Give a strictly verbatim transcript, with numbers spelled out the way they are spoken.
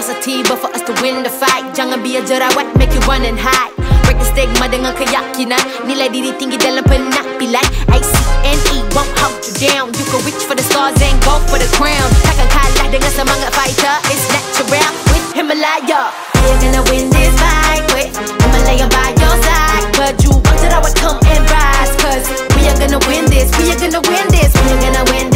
animosity, but for us to win the fight, jangan biar jerawat make you run and hide. Break the stigma dengan keyakinan, nilai diri tinggi dalam penampilan. A C N E won't hold you down. You can reach for the stars and go for the crown. Takkan kalah dengan semangat fighter. It's natural with Himalaya. We're gonna win this fight with Himalaya by your side. Berjuang jerawat come and rise, cause we are gonna win this. We are gonna win this. We are gonna win this.